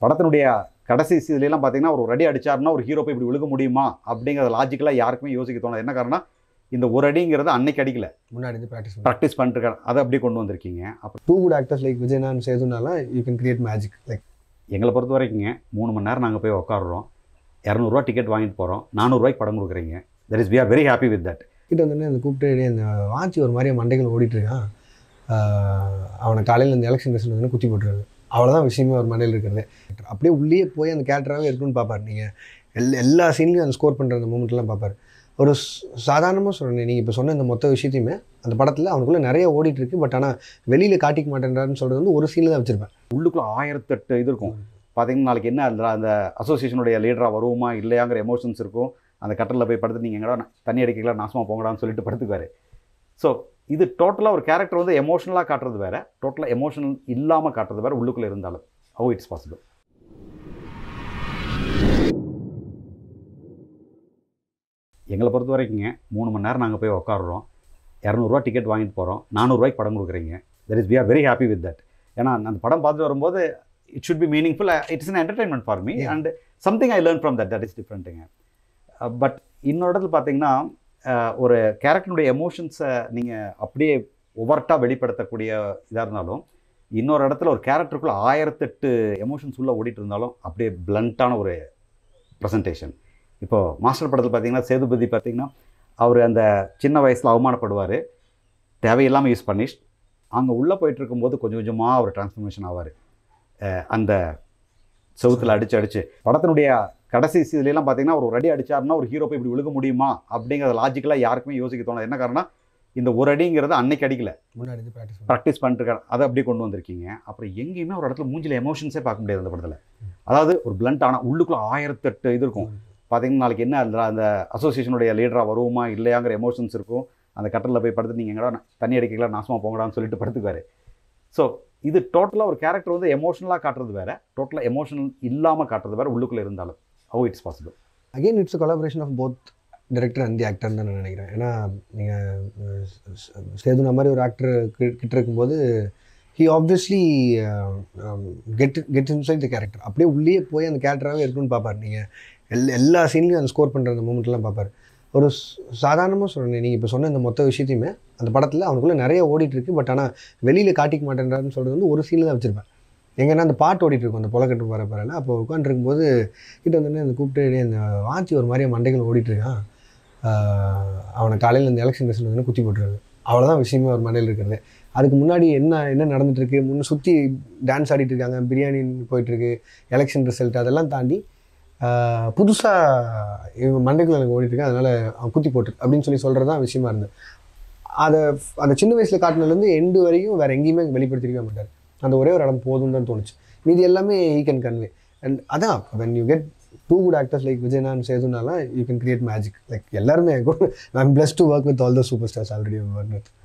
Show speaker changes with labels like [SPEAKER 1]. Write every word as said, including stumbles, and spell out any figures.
[SPEAKER 1] படத்தினுடைய கடைசி இதுலாம் பார்த்தீங்கன்னா ஒரு அடி அடிச்சாருன்னா ஒரு ஹீரோ போய் இப்படி விழுக முடியுமா அப்படிங்கிற லாஜிக்கலாக யாருக்குமே யோசிக்க தோணுது. என்ன காரணம், இந்த ஒரு அடிங்கிறது அன்னைக்கு அடிக்கல,
[SPEAKER 2] முன்னாடி இருந்து ப்ராக்டிஸ்
[SPEAKER 1] ப்ராக்டிஸ் பண்ணிட்டு அதை அப்படியே கொண்டு வந்திருக்கீங்க. அப்போ
[SPEAKER 2] two good actors like Vijay நான் சேதுனால you can create magic. Like
[SPEAKER 1] எங்களை பொறுத்த வரைக்குங்க மூணு மணி நேரம் நாங்கள் போய் உட்காடுறோம், இரநூறுவா டிக்கெட் வாங்கிட்டு போகிறோம், நானூறுரூவாய்க்கு படம் கொடுக்குறீங்க. That is we are very happy with that.
[SPEAKER 2] கிட்ட வந்து அந்த கூப்பிட்டு இந்த வாட்சி ஒரு மாதிரியே மண்டைகள் ஓடிட்டுருக்கான், அவனை காலையில் இந்த எலெக்ஷன் ரிசல்ட் வந்து குத்தி போட்டுருது, அவ்வளோதான் விஷயமே ஒரு மண்டையில் இருக்கிறது. அப்படியே உள்ளே போய் அந்த கேரக்டராகவே இருக்குன்னு பார்ப்பார். நீங்கள் எல் எல்லா சீன்லையும் அந்த ஸ்கோர் பண்ணுற அந்த மூமெண்ட்லாம் பார்ப்பார். ஒரு சாதாரணமாக சொல்கிறேன், நீங்கள் இப்போ சொன்ன இந்த மொத்த விஷயத்தையுமே அந்த படத்தில் அவனுக்குள்ளே நிறைய ஓடிட்டுருக்கு, பட் ஆனால் வெளியில் காட்டிக்க மாட்டேன்றாருன்னு சொல்கிறது வந்து ஒரு சீனில் தான் வச்சுருப்பேன்.
[SPEAKER 1] உள்ளுக்குள்ளே ஆயிரத்தெட்டு இது இருக்கும். பார்த்தீங்கன்னா நாளைக்கு என்ன அந்த அந்த அசோசியேஷனுடைய லீடராக வருவோமா இல்லையாங்கிற எமோஷன்ஸ் இருக்கும். அந்த கட்டலில் போய் படுத்து நீங்கள் எங்கடா தண்ணி அடிக்கலாம் நாசமாக போங்கடான்னு சொல்லிட்டு படுத்துக்குவார். ஸோ இது டோட்டலாக ஒரு கேரக்டர் வந்து எமோஷனலாக காட்டுறது வேறு, டோட்டலாக எமோஷனல் இல்லாமல் காட்டுறது வேறு. உள்ளுக்குள்ளே இருந்தாலும் ஹவ் இட்ஸ் பாசிபிள். எங்களை பொறுத்த வரைக்குங்க மூணு மணி நேரம் நாங்கள் போய் உட்காடுறோம், இரநூறுவா டிக்கெட் வாங்கிட்டு போகிறோம், நானூறுரூவாய்க்கு படம் கொடுக்குறீங்க. That is we are very happy with that. ஏன்னா அந்த படம் பார்த்துட்டு வரும்போது it should be meaningful, it's an entertainment for me and something I learn from that, that is டிஃப்ரெண்ட்டுங்க. பட் இன்னொரு இடத்துல பார்த்தீங்கன்னா ஒரு கேரக்டருடைய எமோஷன்ஸை நீங்கள் அப்படியே ஒவ்வொருட்டாக வெளிப்படுத்தக்கூடிய இதாக இருந்தாலும், இன்னொரு இடத்துல ஒரு கேரக்டருக்குள்ளே ஆயிரத்தெட்டு எமோஷன்ஸ் உள்ளே ஓடிட்டு இருந்தாலும் அப்படியே பிளண்ட்டான ஒரு ப்ரெசன்டேஷன். இப்போது மாஸ்டர் படத்தில் பார்த்தீங்கன்னா சேதுபதி பார்த்தீங்கன்னா அவர் அந்த சின்ன வயசில் அவமானப்படுவார், தேவையில்லாமல் யூஸ் பண்ணிஷ், அங்கே உள்ளே போயிட்டு இருக்கும்போது கொஞ்சம் கொஞ்சமாக அவர் டிரான்ஸ்ஃபர்மேஷன் ஆவார். அந்த செவுத்தில் அடித்து அடித்து படத்தினுடைய கடைசி இதுலாம் பார்த்தீங்கன்னா ஒரு அடி அடிச்சாருன்னா ஒரு ஹீரோ போய் இப்படி விழுக முடியுமா அப்படிங்கிற லாஜிக்கலாக யாருக்குமே யோசிக்க தோணுது. என்ன காரணம், இந்த ஒரு அடிங்கிறது அன்னைக்கு அடிக்கல,
[SPEAKER 2] முன்னாடி இருந்து ப்ராக்டிஸ்
[SPEAKER 1] ப்ராக்டிஸ் பண்ணிட்டு அதை அப்படியே கொண்டு வந்திருக்கீங்க. அப்புறம் எங்கேயுமே ஒரு இடத்துல மூஞ்சில் எமோஷன்ஸே பார்க்க முடியாது அந்த படத்தில். அதாவது ஒரு பிளண்ட் ஆனால் உள்ளுக்குள்ளே ஆயிரத்தெட்டு இது இருக்கும். பார்த்தீங்கன்னா நாளைக்கு என்ன அந்த அந்த அசோசியேஷனுடைய லீடராக வருவோமா இல்லையாங்கிற எமோஷன்ஸ் இருக்கும். அந்த கட்டலில் போய் படுத்து நீங்கள் எங்கடா தண்ணி அடிக்கலாம் நாசமாக போங்கடான்னு சொல்லிட்டு படுத்துக்குவார். ஸோ இது டோட்டலாக ஒரு கேரக்டர் வந்து எமோஷனலாக காட்டுறது வேறு, டோட்டலாக எமோஷனல் இல்லாமல் காட்டுறது வேறு. உள்ளுக்குள்ளே இருந்தாலும் how it's possible.
[SPEAKER 2] Again it's a collaboration of both director and the ஆக்டர்னு நான் நினைக்கிறேன். ஏன்னா நீங்கள் சேதுனா மாதிரி ஒரு ஆக்டர் கிட்ட இருக்கும்போது he obviously get get inside the character, அப்படியே உள்ளே போய் அந்த கேரக்டராகவே இருக்குன்னு பார்ப்பார். நீங்கள் எல் எல்லா சீன்லையும் அந்த ஸ்கோர் பண்ணுற அந்த மூமெண்ட்லாம் பார்ப்பார். ஒரு சாதாரணமாக சொல்கிறேன், நீங்கள் இப்போ சொன்ன இந்த மொத்த விஷயத்தையுமே அந்த படத்தில் அவனுக்குள்ளே நிறைய ஓடிட்டுருக்கு, பட் ஆனால் வெளியில் காட்டிக்க மாட்டேன்றாருன்னு சொல்கிறது வந்து ஒரு சீனில் தான் வச்சுருப்பேன். எங்கன்னா அந்த பாட்டு ஓடிட்டுருக்கும் அந்த பொலக்கட்டு வர பரல, அப்போ உட்காந்துருக்கும்போது கிட்ட வந்து அந்த கூப்பிட்டு இந்த வாட்சி ஒரு மாதிரியே மண்டைகள் ஓடிட்டுருக்கான், அவனை காலையில் இந்த எலெக்ஷன் ரிசல்ட் வந்து குத்தி போட்டுருது, அவ்வளோதான் விஷயமே ஒரு மண்டையில் இருக்கிறது. அதுக்கு முன்னாடி என்ன என்ன நடந்துகிட்ருக்கு, முன்னே சுற்றி டான்ஸ் ஆடிட்டு இருக்காங்க, பிரியாணி போயிட்டுருக்கு, எலெக்ஷன் ரிசல்ட் அதெல்லாம் தாண்டி புதுசாக இவன் மண்டைக்குள்ள எனக்கு ஓடிட்டுருக்கேன், அதனால் அவன் குத்தி போட்டு அப்படின்னு சொல்லி சொல்கிறது தான் விஷயமா இருந்தது. அதை அந்த சின்ன வயசில் காட்டினதுலேருந்து எண்டு வரையும் வேறு எங்கேயுமே வெளிப்படுத்திருக்கவே மாட்டார். அந்த ஒரே ஒரு இடம் போதும் தான் தோணுச்சு, மீதி எல்லாமே ஈ கேன் கன்வே. அண்ட் அதான் when you get two good actors like Vijay நான் சேதுனால you can create magic. Like எல்லாருமே I am blessed to work with all the super stars already work with.